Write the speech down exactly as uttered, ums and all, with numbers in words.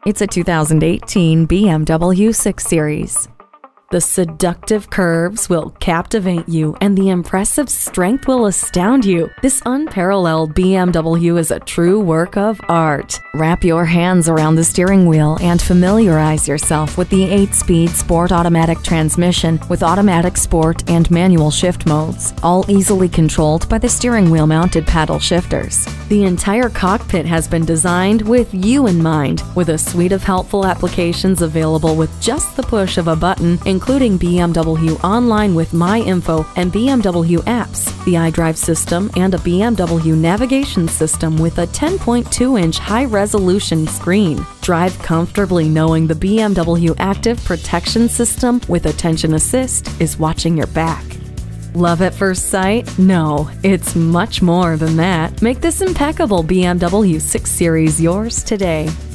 It's a two thousand eighteen B M W six series. The seductive curves will captivate you, and the impressive strength will astound you. This unparalleled B M W is a true work of art. Wrap your hands around the steering wheel and familiarize yourself with the eight-speed sport automatic transmission with automatic sport and manual shift modes, all easily controlled by the steering wheel mounted paddle shifters. The entire cockpit has been designed with you in mind, with a suite of helpful applications available with just the push of a button, including B M W Online with My Info and B M W apps, the iDrive system, and a B M W navigation system with a ten point two inch high-resolution screen. Drive comfortably knowing the B M W Active Protection System with Attention Assist is watching your back. Love at first sight? No, it's much more than that. Make this impeccable B M W six series yours today.